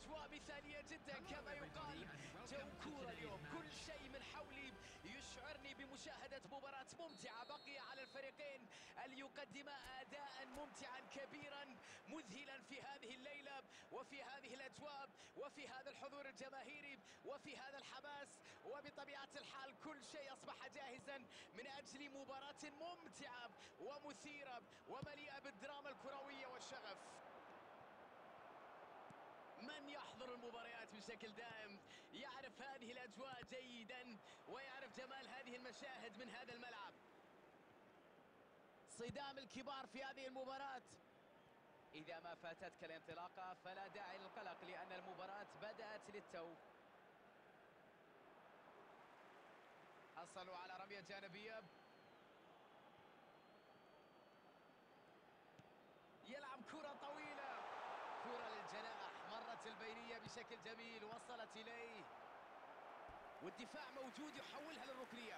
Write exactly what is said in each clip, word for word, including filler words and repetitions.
الأجواء مثالية جدا كما يقال، جو كورة اليوم، كل شيء من حولي يشعرني بمشاهدة مباراة ممتعة. بقي على الفريقين أن يقدما أداء ممتعا كبيرا مذهلا في هذه الليلة وفي هذه الأجواء وفي هذا الحضور الجماهيري وفي هذا الحماس، وبطبيعة الحال كل شيء أصبح جاهزا من أجل مباراة ممتعة ومثيرة ومليئة بالدراما الكروية والشغف. من يحضر المباريات بشكل دائم يعرف هذه الأجواء جيدا ويعرف جمال هذه المشاهد من هذا الملعب. صدام الكبار في هذه المباراة. إذا ما فاتتك الانطلاقة فلا داعي للقلق لأن المباراة بدأت للتو. حصلوا على رمية جانبية، يلعب كرة طويلة، كرة للجناح، مرت البينية بشكل جميل، وصلت إليه والدفاع موجود يحولها للركنية.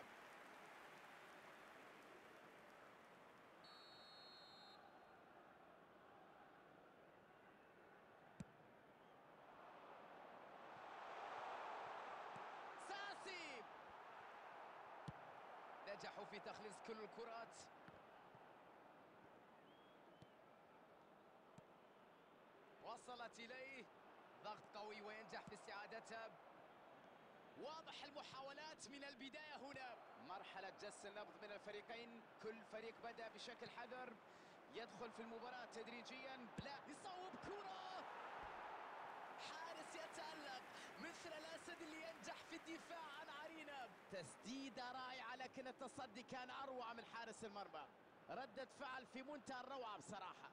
ساسي نجحوا في تخليص كل الكرات. وصلت إليه، ضغط قوي وينجح في استعادتها. واضح المحاولات من البداية هنا. مرحلة جس النبض من الفريقين، كل فريق بدأ بشكل حذر يدخل في المباراة تدريجيا. لا يصوب كرة، حارس يتألق مثل الأسد اللي ينجح في الدفاع عن عرينة. تسديدة رائعة لكن التصدي كان أروع من حارس المرمى. ردة فعل في منتهى الروعة بصراحة.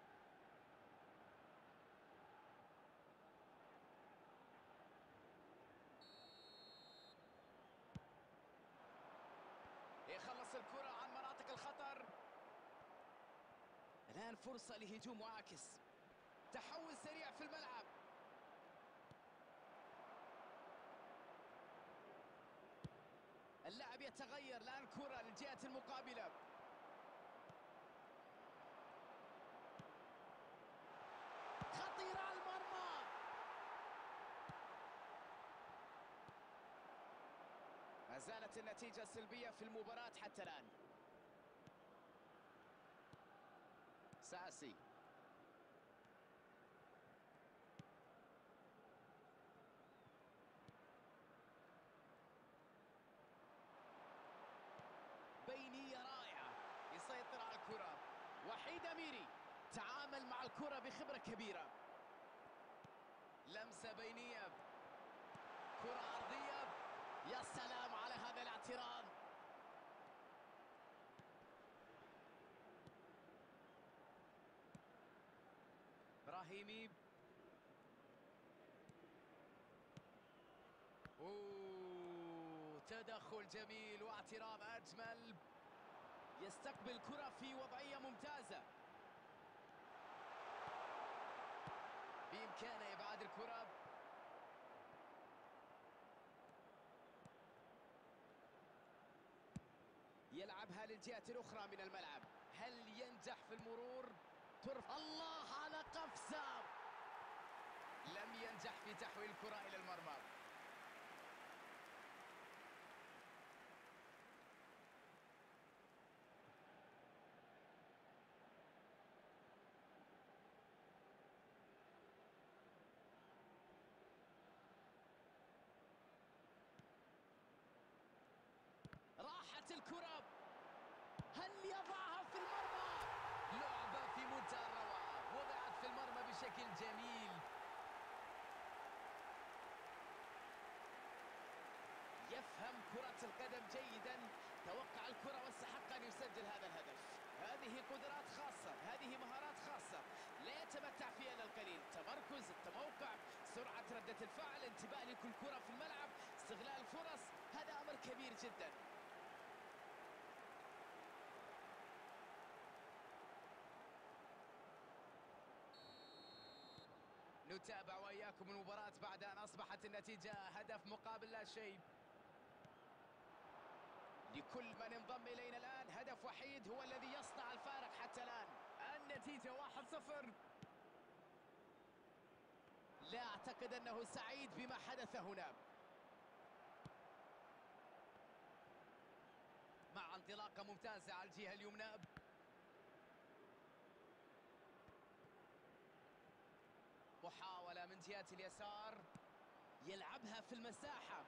يخلص الكرة عن مناطق الخطر. الآن فرصة لهجوم معاكس، تحول سريع في الملعب. اللاعب يتغير، الآن كرة للجهة المقابلة. خطيرة على المرمى. ما زالت النتيجة سلبية في المباراة حتى الآن. ساسي بينية رائعة، يسيطر على الكرة. وحيد أميري تعامل مع الكرة بخبرة كبيرة. لمسة بينية، كرة عرضية، يا سلام على هذا الاعتراض. إبراهيمي، أوه تدخل جميل واعتراض أجمل. يستقبل كرة في وضعية ممتازة، بإمكانه إبعاد الكرة. يلعبها للجهة الأخرى من الملعب، هل ينجح في المرور؟ ترفع، الله على قفزة، لم ينجح في تحويل الكرة إلى المرمى. راحت الكرة، هل يضعها في المرمى؟ لعبة في منتهى الروعة، وضعت في المرمى بشكل جميل. يفهم كرة القدم جيدا، توقع الكرة واستحق أن يسجل هذا الهدف. هذه قدرات خاصة، هذه مهارات خاصة لا يتمتع فيها إلا القليل. تمركز، التموقع، سرعة ردة الفعل، انتباه لكل كرة في الملعب، استغلال الفرص، هذا أمر كبير جدا. نتابع وإياكم المباراة بعد أن أصبحت النتيجة هدف مقابل لا شيء. لكل من انضم إلينا الآن هدف وحيد هو الذي يصنع الفارق حتى الآن. النتيجة واحد صفر. لا أعتقد أنه سعيد بما حدث هنا. مع انطلاقة ممتازة على الجهة اليمنى. محاولة من جهة اليسار، يلعبها في المساحة.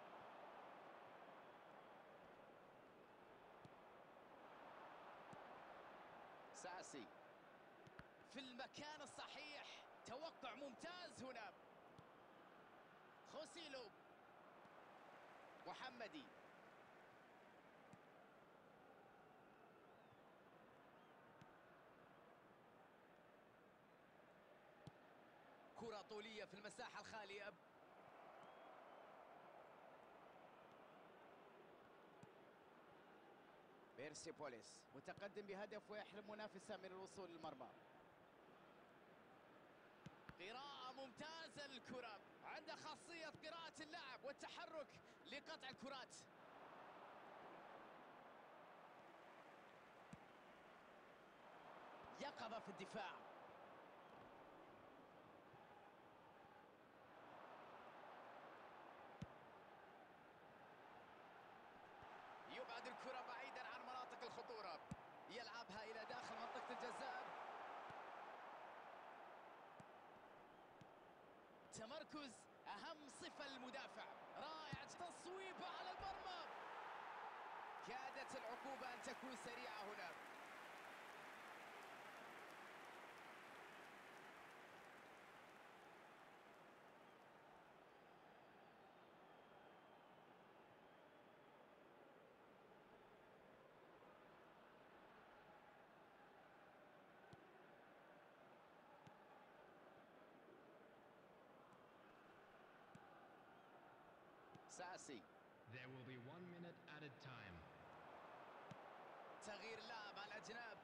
ساسي في المكان الصحيح، توقع ممتاز هنا. خوسيلو، محمدي، كرة طولية في المساحة الخالية. بيرسيبوليس متقدم بهدف ويحرم منافسه من الوصول للمرمى. قراءة ممتازة للكرة، عنده خاصية قراءة اللعب والتحرك لقطع الكرات. يقظة في الدفاع. يبعد الكرة بعيدا عن مناطق الخطورة، يلعبها إلى داخل منطقة الجزاء. تمركز أهم صفة للمدافع، رائع تصويبه على المرمى. كادت العقوبة أن تكون سريعة هنا. ساسي. There will be one minute added time. تغيير لاعب على الأجناب،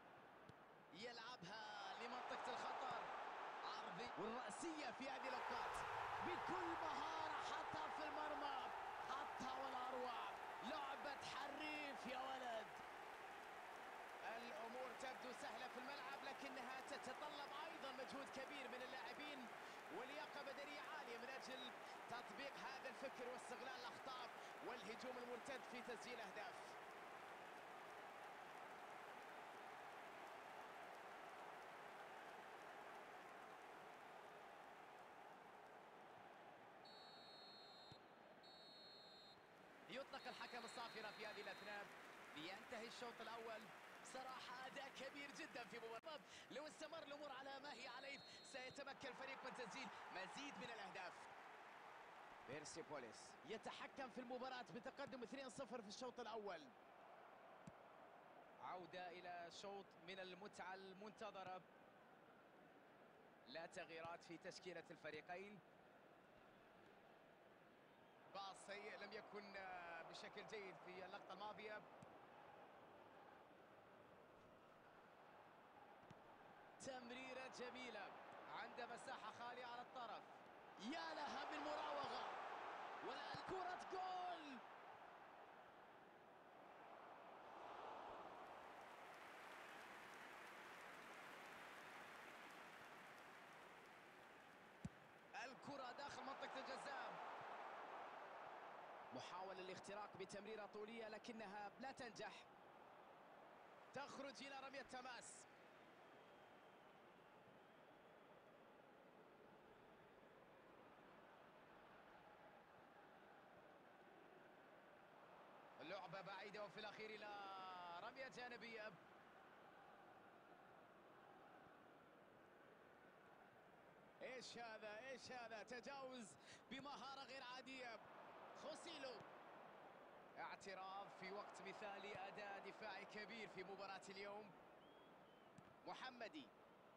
يلعبها لمنطقة الخطر. عرضي والرأسية في هذه الأوقات بكل مهارة، حطها في المرمى، حطها ولا أروع. لعبة حريف يا ولد. الأمور تبدو سهلة في الملعب، لكنها تتطلب أيضا مجهود كبير من اللاعبين ولياقة بدنية عالية من أجل تطبيق هذا الفكر واستغلال الأخطاء والهجوم المرتد في تسجيل أهداف. يطلق الحكم الصافرة في هذه الأثناء. لينتهي الشوط الأول. صراحة أداء كبير جدا في مباراة. لو استمر الأمور على ما هي عليه سيتمكن الفريق من تسجيل مزيد من الأهداف. بيرسيبوليس يتحكم في المباراة بتقدم اثنين صفر في الشوط الأول. عودة إلى شوط من المتعة المنتظرة. لا تغييرات في تشكيلة الفريقين. باص سيء لم يكن بشكل جيد في اللقطة الماضية. تمريرة جميلة، عنده مساحة خالية على الطرف. يا لها من مراوغة، والآن كرة جول. الكرة داخل منطقة الجزاء. محاولة الاختراق بتمريرة طولية لكنها لا تنجح. تخرج إلى رمية تماس. اللعبة بعيدة وفي الأخير إلى رمية جانبية. ايش هذا ايش هذا تجاوز بمهارة غير عادية. خوسيلو، اعتراف في وقت مثالي، أداء دفاعي كبير في مباراة اليوم. محمدي،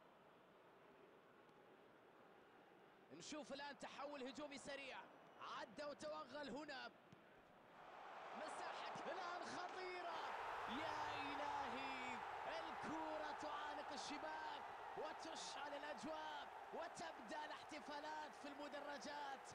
نشوف الآن تحول هجومي سريع، عدى وتوغل هنا. مساحة الآن خطيرة، يا إلهي. الكرة تعانق الشباك وتشعل الأجواء وتبدأ الاحتفالات في المدرجات.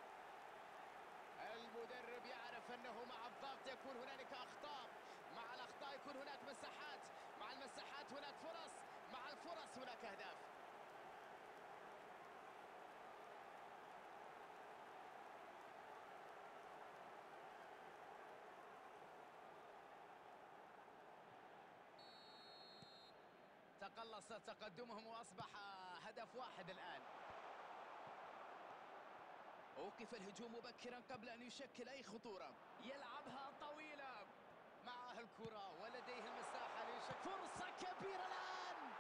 المدرب يعرف أنه مع الضغط يكون هنالك أخطاء، مع الأخطاء يكون هناك مساحات، مع المساحات هناك فرص، مع الفرص هناك أهداف. تقلص تقدمهم وأصبح هدف واحد الآن. أوقف الهجوم مبكرا قبل أن يشكل أي خطورة. يلعبها طويلة، معها الكرة ولديه المساحة ليشكل فرصة كبيرة الآن.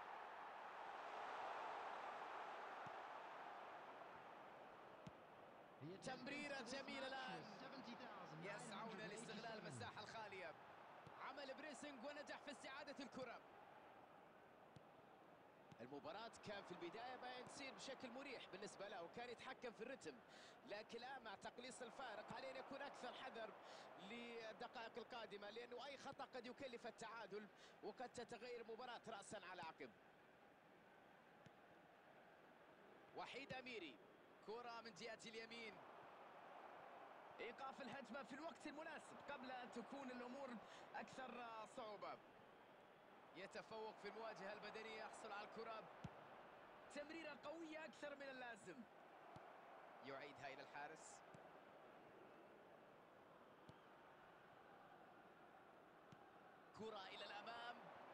تمريرة جميلة الآن، يسعون لاستغلال المساحة الخالية. عمل بريسنج ونجح في استعادة الكرة. المباراة كان في البداية باين تصير بشكل مريح بالنسبة له وكان يتحكم في الرتم، لكن الآن مع تقليص الفارق عليه أن يكون أكثر حذر للدقائق القادمة، لأنه أي خطأ قد يكلف التعادل وقد تتغير المباراة رأسا على عقب. وحيد أميري، كرة من جهة اليمين، إيقاف الهجمة في الوقت المناسب قبل أن تكون الأمور أكثر صعوبة. يتفوق في المواجهة البدنية، يحصل على الكرة، تمريرة قوية أكثر من اللازم، يعيدها إلى الحارس. كرة إلى الأمام،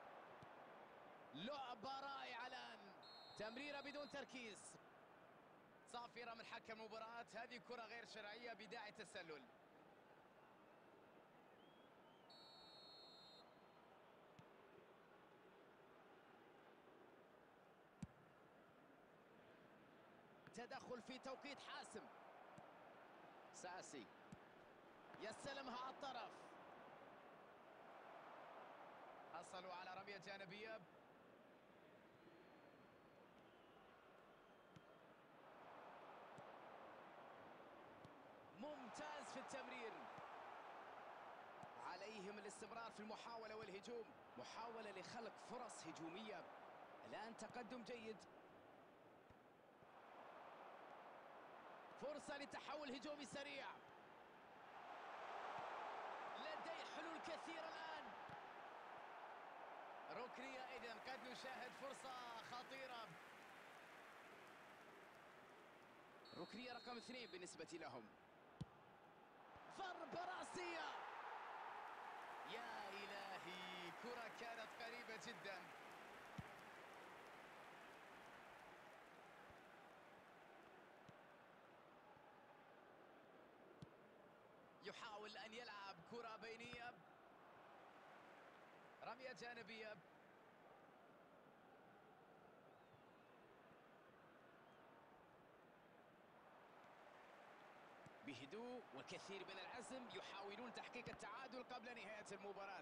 لعبة رائعة الآن، تمريرة بدون تركيز، صافرة من حكم المباراة. هذه كرة غير شرعية بداعي تسلل. تدخل في توقيت حاسم. ساسي يستلمها على الطرف، حصلوا على رمية جانبية. ممتاز في التمرير، عليهم الاستمرار في المحاولة والهجوم، محاولة لخلق فرص هجومية. الآن تقدم جيد، فرصة لتحول هجومي سريع، لديه حلول كثيرة الآن. ركنية، إذن قد نشاهد فرصة خطيرة. ركنية رقم اثنين بالنسبة لهم. ضربة رأسية، يا إلهي، كرة كانت قريبة جدا. يحاول أن يلعب كرة بينية، رمية جانبية. بهدوء وكثير من العزم يحاولون تحقيق التعادل قبل نهاية المباراة.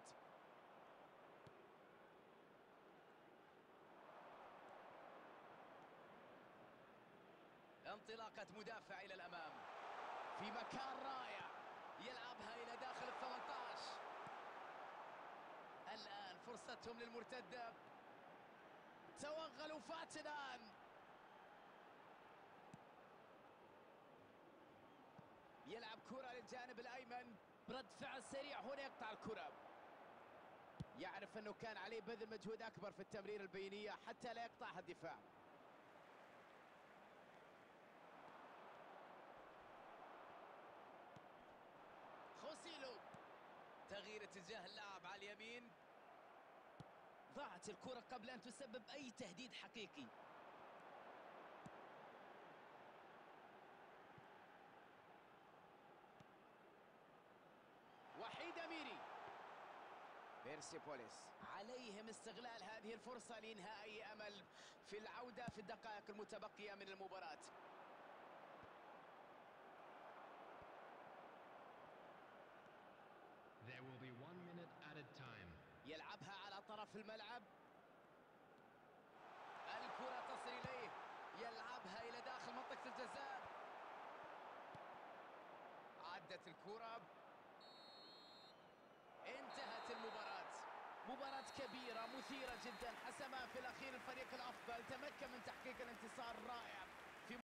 انطلاقة مدافع إلى الأمام في مكان رائع، يلعبها إلى داخل الثمانية عشر. الآن فرصتهم للمرتدة، توغلوا فات الآن. يلعب كرة للجانب الأيمن، رد فعل سريع هنا، يقطع الكرة. يعرف أنه كان عليه بذل مجهود أكبر في التمرير البينية حتى لا يقطعها الدفاع. خوسيلو، تغيير اتجاه اللاعب على اليمين، ضاعت الكرة قبل أن تسبب أي تهديد حقيقي. وحيد أميري، بيرسبوليس، عليهم استغلال هذه الفرصة لإنهاء أي أمل في العودة في الدقائق المتبقية من المباراة. There will be one minute added time. يلعبها على طرف الملعب، الكرة تصل إليه، يلعبها إلى داخل منطقة الجزاء، عدت الكرة، انتهت المباراة. مباراة كبيرة مثيرة جدا، حسمها في الأخير الفريق الأفضل، تمكن من تحقيق الانتصار الرائع